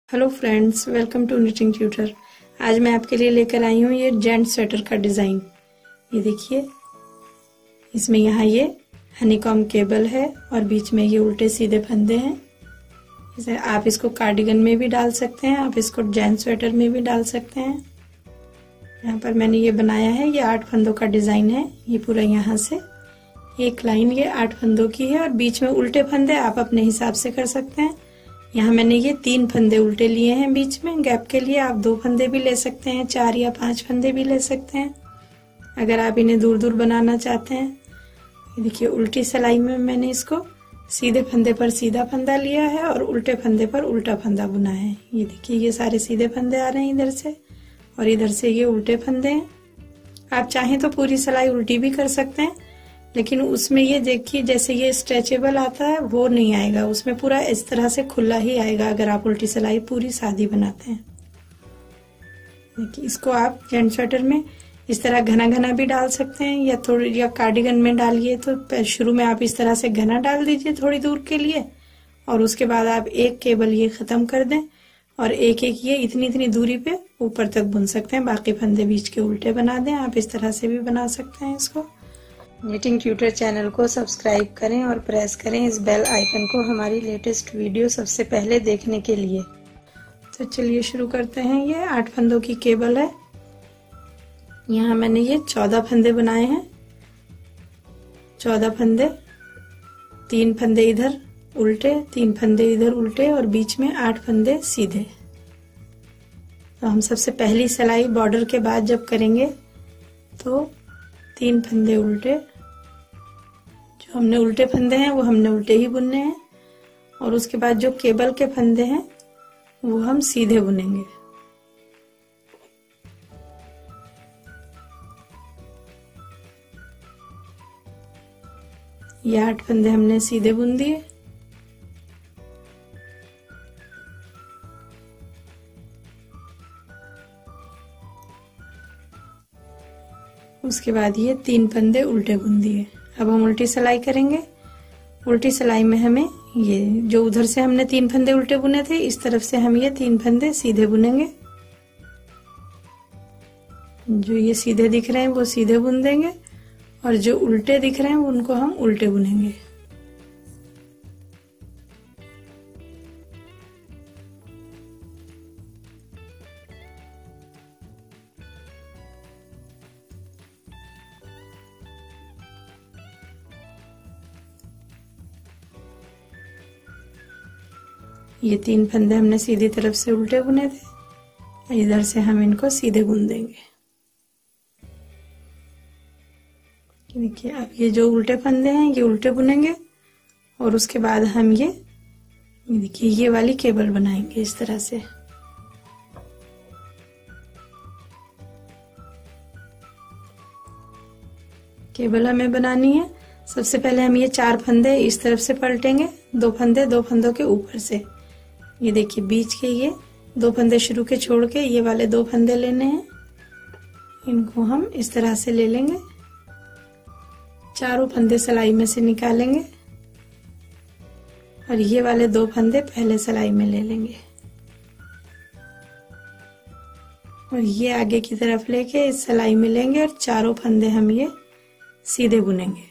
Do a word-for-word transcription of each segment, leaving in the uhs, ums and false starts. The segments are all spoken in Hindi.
Hello friends, welcome to knitting tutor. आज मैं आपके लिए लेकर आई हूँ ये जेंट स्वेटर का डिज़ाइन। ये देखिए, इसमें यहाँ ये हनीकॉम केबल है और बीच में ये उल्टे सीधे फंदे हैं। इसे आप इसको कार्डिगन में भी डाल सकते हैं, आप इसको जेंट स्वेटर में भी डाल सकते हैं। यहाँ पर मैंने ये बनाया है, ये आठ फंदों का डिज़ाइन है। ये पूरा यहाँ से एक लाइन ये आठ फंदों की है और बीच में उल्टे फंदे आप अपने हिसाब से कर सकते हैं। यहाँ मैंने ये तीन फंदे उल्टे लिए हैं बीच में गैप के लिए। आप दो फंदे भी ले सकते हैं, चार या पांच फंदे भी ले सकते हैं अगर आप इन्हें दूर दूर बनाना चाहते हैं। ये देखिए, उल्टी सिलाई में मैंने इसको सीधे फंदे पर सीधा फंदा लिया है और उल्टे फंदे पर उल्टा फंदा बुना है। ये देखिए, ये सारे सीधे फंदे आ रहे हैं इधर से और इधर से ये उल्टे फंदे हैं। आप चाहें तो पूरी सिलाई उल्टी भी कर सकते हैं, लेकिन उसमें ये देखिए जैसे ये स्ट्रेचेबल आता है वो नहीं आएगा, उसमें पूरा इस तरह से खुला ही आएगा अगर आप उल्टी सिलाई पूरी सादी बनाते हैं। देखिए, इसको आप जेंट स्वेटर में इस तरह घना घना भी डाल सकते हैं या थोड़ी या कार्डिगन में डालिए तो शुरू में आप इस तरह से घना डाल दीजिए थोड़ी दूर के लिए और उसके बाद आप एक केबल ये खत्म कर दें और एक एक ये इतनी इतनी दूरी पे ऊपर तक बुन सकते हैं। बाकी फंदे बीच के उल्टे बना दें। आप इस तरह से भी बना सकते हैं इसको। निटिंग ट्यूटर चैनल को सब्सक्राइब करें और प्रेस करें इस बेल आइकन को हमारी लेटेस्ट वीडियो सबसे पहले देखने के लिए। तो चलिए शुरू करते हैं। ये आठ फंदों की केबल है। यहाँ मैंने ये चौदह फंदे बनाए हैं। चौदह फंदे, तीन फंदे इधर उल्टे, तीन फंदे इधर उल्टे और बीच में आठ फंदे सीधे। तो हम सबसे पहली सिलाई बॉर्डर के बाद जब करेंगे तो तीन फंदे उल्टे, जो हमने उल्टे फंदे हैं वो हमने उल्टे ही बुनने हैं और उसके बाद जो केबल के फंदे हैं वो हम सीधे बुनेंगे। ये आठ फंदे हमने सीधे बुन दिए। उसके बाद ये तीन फंदे उल्टे बुन दिए। अब हम उल्टी सिलाई करेंगे। उल्टी सिलाई में हमें ये जो उधर से हमने तीन फंदे उल्टे बुने थे, इस तरफ से हम ये तीन फंदे सीधे बुनेंगे। जो ये सीधे दिख रहे हैं वो सीधे बुन देंगे और जो उल्टे दिख रहे हैं उनको हम उल्टे बुनेंगे। ये तीन फंदे हमने सीधी तरफ से उल्टे बुने थे, इधर से हम इनको सीधे बुन देंगे। देखिए, अब ये जो उल्टे फंदे हैं ये उल्टे बुनेंगे और उसके बाद हम ये देखिए ये वाली केबल बनाएंगे इस तरह से। केबल हमें बनानी है। सबसे पहले हम ये चार फंदे इस तरफ से पलटेंगे, दो फंदे दो फंदों के ऊपर से। ये देखिए, बीच के ये दो फंदे शुरू के छोड़ के ये वाले दो फंदे लेने हैं, इनको हम इस तरह से ले लेंगे। चारों फंदे सिलाई में से निकालेंगे और ये वाले दो फंदे पहले सिलाई में ले लेंगे और ये आगे की तरफ लेके इस सिलाई में लेंगे और चारों फंदे हम ये सीधे बुनेंगे।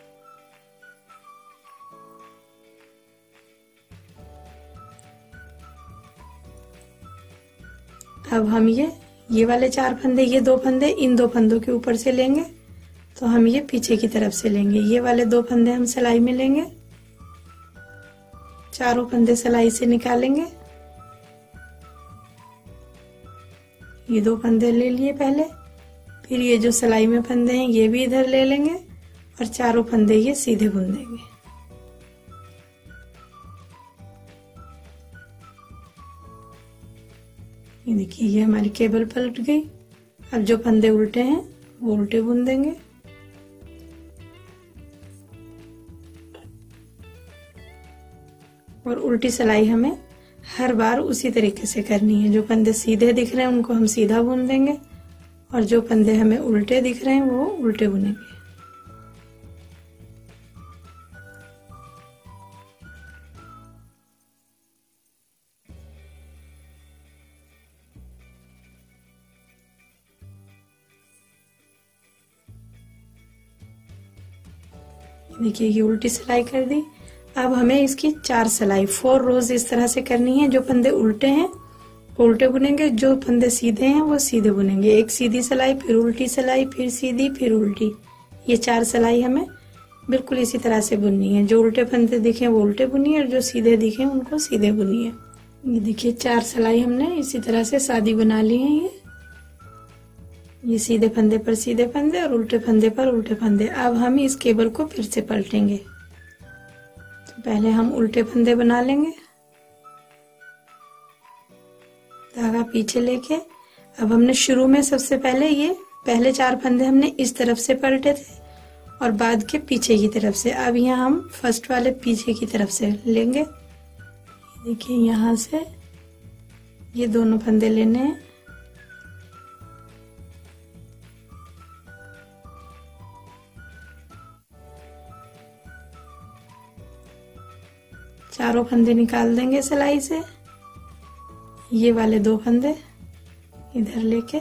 अब हम ये ये वाले चार फंदे, ये दो फंदे इन दो फंदों के ऊपर से लेंगे तो हम ये पीछे की तरफ से लेंगे। ये वाले दो फंदे हम सिलाई में लेंगे, चारों फंदे सिलाई से निकालेंगे। ये दो फंदे ले लिए पहले, फिर ये जो सिलाई में फंदे हैं ये भी इधर ले लेंगे और चारों फंदे ये सीधे बुन देंगे। ये देखिए, ये हमारी केबल पलट गई। अब जो फंदे उल्टे हैं वो उल्टे बुन देंगे। और उल्टी सिलाई हमें हर बार उसी तरीके से करनी है। जो फंदे सीधे दिख रहे हैं उनको हम सीधा बुन देंगे और जो फंदे हमें उल्टे दिख रहे हैं वो उल्टे बुनेंगे। देखिए ये उल्टी सिलाई कर दी। अब हमें इसकी चार सिलाई फोर रोज इस तरह से करनी है। जो फंदे उल्टे हैं वो उल्टे बुनेंगे, जो फंदे सीधे हैं वो सीधे बुनेंगे। एक सीधी सिलाई, फिर उल्टी सिलाई, फिर सीधी, फिर उल्टी। ये चार सिलाई हमें बिल्कुल इसी तरह से बुननी है। जो उल्टे फंदे दिखे वो उल्टे बुनिए और जो सीधे दिखे उनको सीधे बुनिए। ये देखिए चार सिलाई हमने इसी तरह से सादी बना ली है। ये ये सीधे फंदे पर सीधे फंदे और उल्टे फंदे पर उल्टे फंदे। अब हम इस केबल को फिर से पलटेंगे। तो पहले हम उल्टे फंदे बना लेंगे, धागा पीछे लेके। अब हमने शुरू में सबसे पहले ये पहले चार फंदे हमने इस तरफ से पलटे थे और बाद के पीछे की तरफ से। अब यहाँ हम फर्स्ट वाले पीछे की तरफ से लेंगे। देखिए यहाँ से ये दोनों फंदे लेने हैं। चारों फंदे निकाल देंगे सिलाई से। ये वाले दो फंदे इधर लेके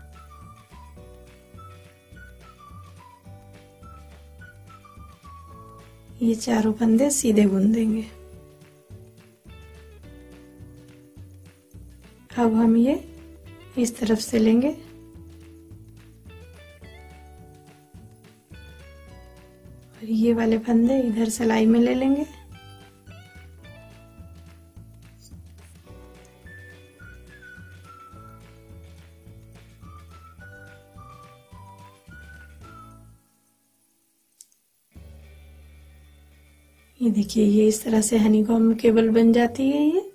ये चारों फंदे सीधे बुन देंगे। अब हम ये इस तरफ से लेंगे और ये वाले फंदे इधर सिलाई में ले लेंगे। ये देखिए ये इस तरह से हनीकॉम्ब केबल बन जाती है ये।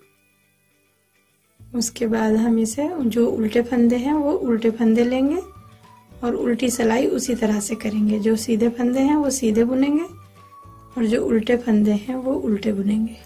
उसके बाद हम इसे जो उल्टे फंदे हैं वो उल्टे फंदे लेंगे और उल्टी सिलाई उसी तरह से करेंगे। जो सीधे फंदे हैं वो सीधे बुनेंगे और जो उल्टे फंदे हैं वो उल्टे बुनेंगे।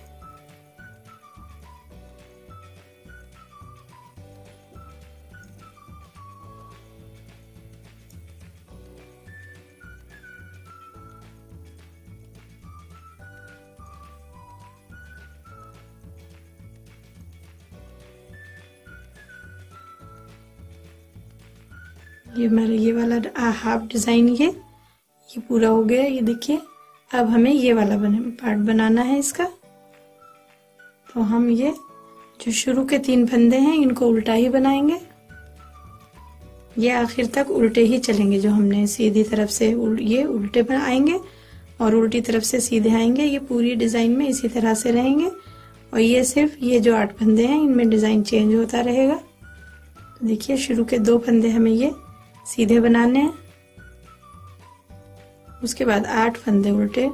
ये हमारा ये वाला हाफ डिजाइन ये ये पूरा हो गया। ये देखिए अब हमें ये वाला बने पार्ट बनाना है इसका। तो हम ये जो शुरू के तीन फंदे हैं इनको उल्टा ही बनाएंगे। ये आखिर तक उल्टे ही चलेंगे। जो हमने सीधी तरफ से उल, ये उल्टे पर आएंगे और उल्टी तरफ से सीधे आएंगे। ये पूरी डिजाइन में इसी तरह से रहेंगे और ये सिर्फ ये जो आठ फंदे हैं इनमें डिजाइन चेंज होता रहेगा। तो देखिए शुरू के दो फंदे हमें ये सीधे बनाने हैं। उसके बाद आठ फंदे उल्टे,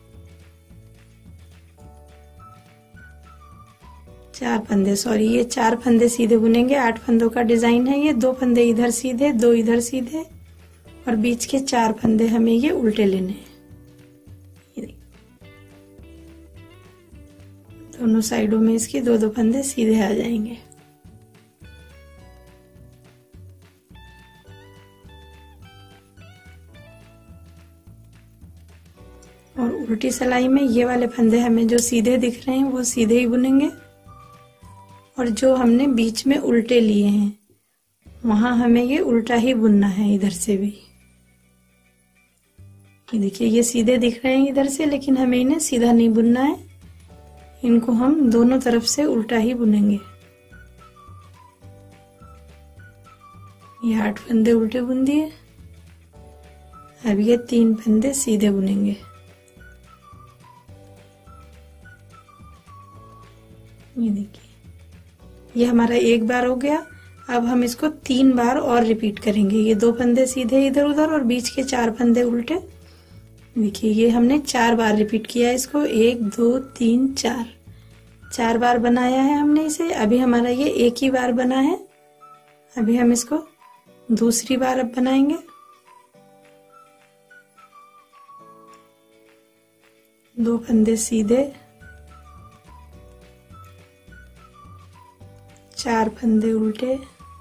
चार फंदे सॉरी ये चार फंदे सीधे बुनेंगे। आठ फंदों का डिजाइन है ये। दो फंदे इधर सीधे, दो इधर सीधे और बीच के चार फंदे हमें ये उल्टे लेने हैं। दोनों साइडों में इसके दो दो फंदे सीधे आ जाएंगे। और उल्टी सिलाई में ये वाले फंदे हमें जो सीधे दिख रहे हैं वो सीधे ही बुनेंगे और जो हमने बीच में उल्टे लिए हैं वहां हमें ये उल्टा ही बुनना है इधर से भी। ये देखिए ये सीधे दिख रहे हैं इधर से, लेकिन हमें इन्हें सीधा नहीं बुनना है। इनको हम दोनों तरफ से उल्टा ही बुनेंगे। ये आठ फंदे उल्टे बुन दिए। अब ये तीन फंदे सीधे बुनेंगे। ये देखिए ये हमारा एक बार हो गया। अब हम इसको तीन बार और रिपीट करेंगे। ये दो फंदे सीधे इधर उधर और बीच के चार फंदे उल्टे। देखिए ये हमने चार बार रिपीट किया इसको। एक दो तीन चार, चार बार बनाया है हमने इसे। अभी हमारा ये एक ही बार बना है। अभी हम इसको दूसरी बार अब बनाएंगे। दो फंदे सीधे, चार फंदे उल्टे,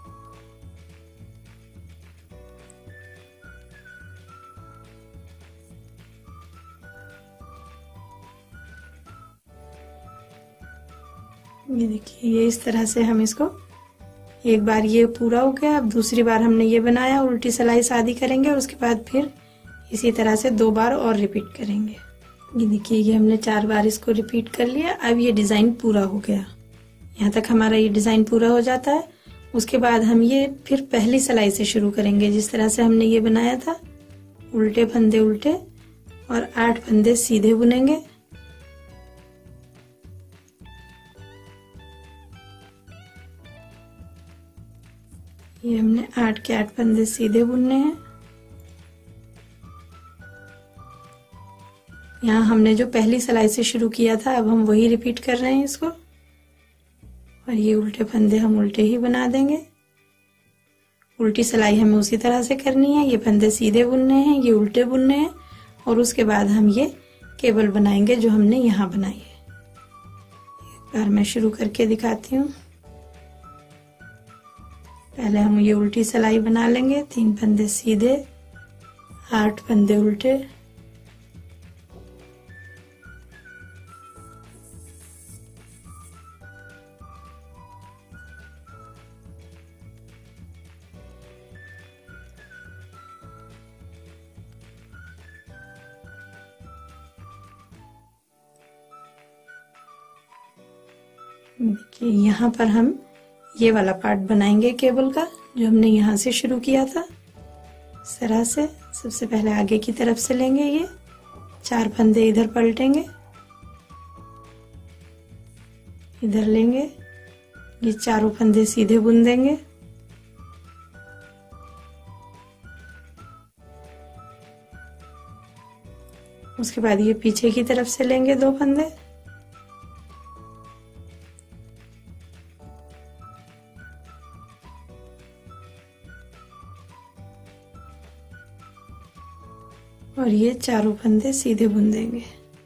ये देखिए ये इस तरह से हम इसको एक बार ये पूरा हो गया। अब दूसरी बार हमने ये बनाया, उल्टी सिलाई सादी करेंगे और उसके बाद फिर इसी तरह से दो बार और रिपीट करेंगे। ये देखिए, ये हमने चार बार इसको रिपीट कर लिया। अब ये डिजाइन पूरा हो गया। यहाँ तक हमारा ये डिजाइन पूरा हो जाता है। उसके बाद हम ये फिर पहली सिलाई से शुरू करेंगे, जिस तरह से हमने ये बनाया था। उल्टे फंदे उल्टे और आठ फंदे सीधे बुनेंगे। ये हमने आठ के आठ फंदे सीधे बुनने हैं। यहाँ हमने जो पहली सिलाई से शुरू किया था, अब हम वही रिपीट कर रहे हैं इसको। और ये उल्टे फंदे हम उल्टे ही बना देंगे। उल्टी सिलाई हमें उसी तरह से करनी है। ये फंदे सीधे बुनने हैं, ये उल्टे बुनने हैं, और उसके बाद हम ये केबल बनाएंगे जो हमने यहाँ बनाई है। एक बार मैं शुरू करके दिखाती हूँ। पहले हम ये उल्टी सिलाई बना लेंगे। तीन फंदे सीधे, आठ फंदे उल्टे, देखिए यहाँ पर हम ये वाला पार्ट बनाएंगे केबल का, जो हमने यहाँ से शुरू किया था। इस तरह से सबसे पहले आगे की तरफ से लेंगे, ये चार फंदे इधर पलटेंगे, इधर लेंगे, ये चारों फंदे सीधे बुन देंगे। उसके बाद ये पीछे की तरफ से लेंगे दो फंदे, और ये चारों फंदे सीधे बुन देंगे।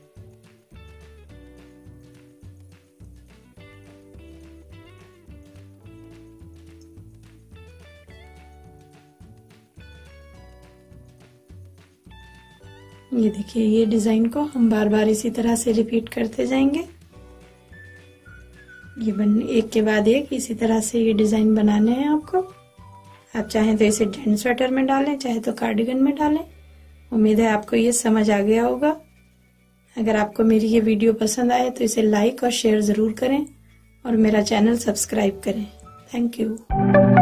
ये देखिए, ये डिजाइन को हम बार बार इसी तरह से रिपीट करते जाएंगे। ये बन एक के बाद एक इसी तरह से ये डिजाइन बनाने हैं आपको। आप चाहें तो इसे जेंट स्वेटर में डालें, चाहे तो कार्डिगन में डालें। उम्मीद है आपको ये समझ आ गया होगा। अगर आपको मेरी ये वीडियो पसंद आए तो इसे लाइक और शेयर जरूर करें और मेरा चैनल सब्सक्राइब करें। Thank you.